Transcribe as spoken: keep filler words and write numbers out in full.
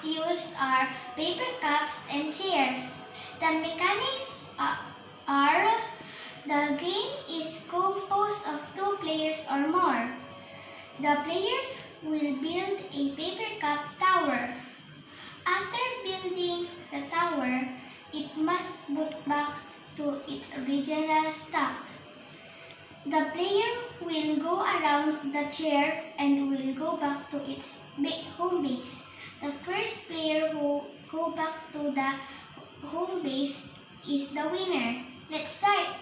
used are paper cups and chairs. The mechanics are the game is composed of two players or more. The players will build a paper cup tower. After building the tower, it must put back to its original state. The player will go around the chair and will go back to its home base. The first player who go back to the home base is the winner. Let's start!